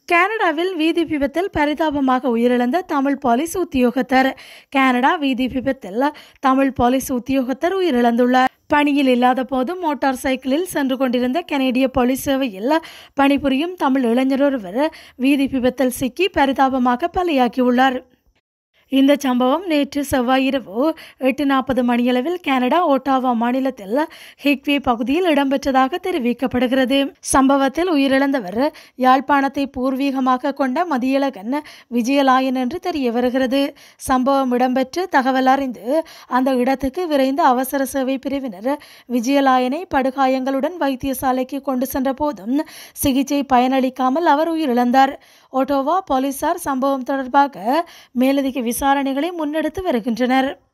கனடாவில் வீதி விபத்தில் பரிதாபமாக உயிரிழந்த தமிழ் போலீஸ் உத்தியோகத்தர். கனடா வீதி விபத்தில் தமிழ் போலீஸ் உத்தியோகத்தர் உயிரிழந்துள்ளார். பணியில் இல்லாத போது மோட்டார் சைக்கிளில் சென்று கொண்டிருந்த கனேடிய போலீஸ் சேவையில் பணிபுரியும் தமிழ் இளைஞர் ஒருவர் வீதி விபத்தில் சிக்கி பரிதாபமாக பலியாகியுள்ளார். இந்த சம்பவம் நேற்று செவ்வாய் இரவு 8:40 மணியளவில் கனடா ஒட்டாவா மாநிலத்தில் ஹிக்வே பகுதியில் இடம்பெற்றதாக தெரிவிக்கப்படுகிறது. சம்பவத்தில் உயிரிழந்தவர் யாழ்ப்பாணத்தை பூர்வீகமாக கொண்ட மதியழகன் விஜயலாயன் என்று தெரிய வருகிறது. சம்பவம் இடம்பெற்று தகவல் அறிந்து அந்த இடத்துக்கு விரைந்த அவசர சேவை பிரிவினர் விஜயலாயனை படுகாயங்களுடன் வைத்தியசாலைக்கு கொண்டு சென்ற போதும் சிகிச்சை பயனளிக்காமல் அவர் உயிரிழந்தார். ஒட்டோவா போலீசார் சம்பவம் தொடர்பாக மேலதிக விசாரணைகளை முன்னெடுத்து வருகின்றனர்.